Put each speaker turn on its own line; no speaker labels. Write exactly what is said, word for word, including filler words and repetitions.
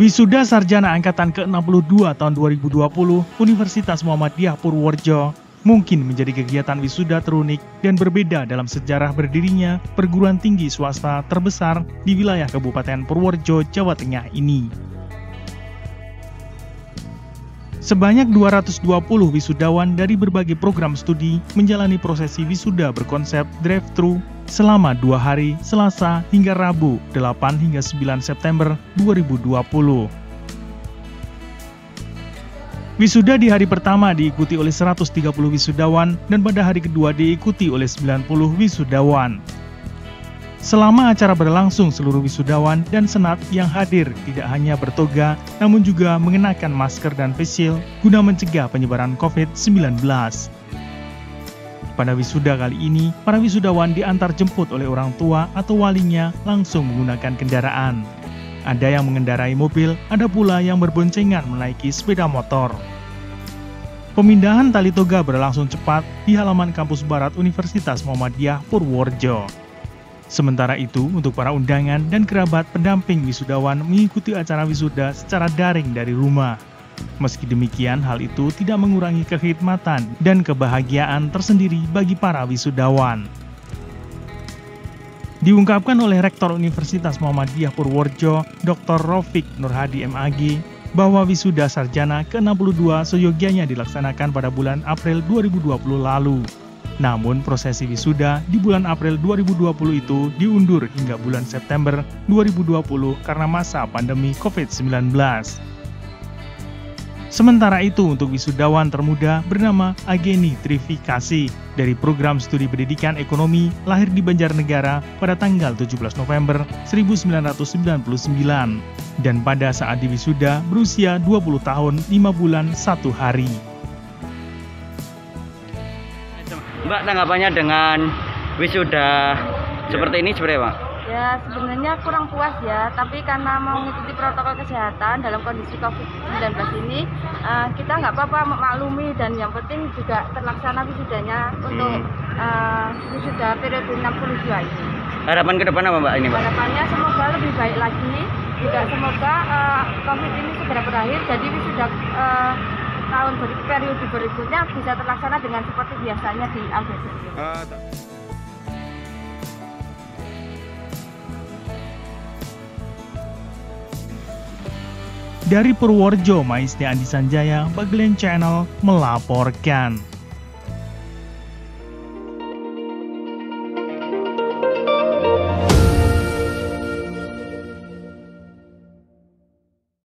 Wisuda Sarjana Angkatan ke enam puluh dua tahun dua ribu dua puluh Universitas Muhammadiyah Purworejo mungkin menjadi kegiatan wisuda terunik dan berbeda dalam sejarah berdirinya perguruan tinggi swasta terbesar di wilayah Kabupaten Purworejo, Jawa Tengah ini. Sebanyak dua ratus dua puluh wisudawan dari berbagai program studi menjalani prosesi wisuda berkonsep drive-thru selama dua hari, Selasa hingga Rabu, delapan hingga sembilan September dua ribu dua puluh. Wisuda di hari pertama diikuti oleh seratus tiga puluh wisudawan dan pada hari kedua diikuti oleh sembilan puluh wisudawan. Selama acara berlangsung, seluruh wisudawan dan senat yang hadir tidak hanya bertoga, namun juga mengenakan masker dan face shield guna mencegah penyebaran covid sembilan belas. Pada wisuda kali ini, para wisudawan diantar jemput oleh orang tua atau walinya langsung menggunakan kendaraan. Ada yang mengendarai mobil, ada pula yang berboncengan menaiki sepeda motor. Pemindahan tali toga berlangsung cepat di halaman kampus barat Universitas Muhammadiyah Purworejo. Sementara itu, untuk para undangan dan kerabat pendamping wisudawan mengikuti acara wisuda secara daring dari rumah. Meski demikian, hal itu tidak mengurangi kekhidmatan dan kebahagiaan tersendiri bagi para wisudawan. Diungkapkan oleh Rektor Universitas Muhammadiyah Purworejo, Doktor Raufik Nurhadi M Ag, bahwa wisuda sarjana ke enam puluh dua seyogyanya dilaksanakan pada bulan April dua ribu dua puluh lalu. Namun prosesi wisuda di bulan April dua ribu dua puluh itu diundur hingga bulan September dua ribu dua puluh karena masa pandemi covid sembilan belas. Sementara itu, untuk wisudawan termuda bernama Ageni Trifikasi dari program studi pendidikan ekonomi lahir di Banjarnegara pada tanggal tujuh belas November seribu sembilan ratus sembilan puluh sembilan dan pada saat diwisuda berusia dua puluh tahun lima bulan satu hari.
Mbak, tanggapannya dengan wisuda seperti ini seperti apa?
Ya, sebenarnya kurang puas ya, tapi karena mau mengikuti protokol kesehatan dalam kondisi covid sembilan belas ini, uh, kita nggak apa-apa memaklumi dan yang penting juga terlaksana wisudanya untuk uh, wisuda periode enam puluh dua ini.
Harapan ke depan apa Mbak ini Mbak?
Harapannya semoga lebih baik lagi, juga semoga uh, covid ini segera berakhir, jadi wisuda uh, tahun ber periode berikutnya bisa terlaksana dengan seperti biasanya di Agustus. Uh,
Dari Purworejo, Maisnya Andi Sanjaya, Bagelen Channel melaporkan.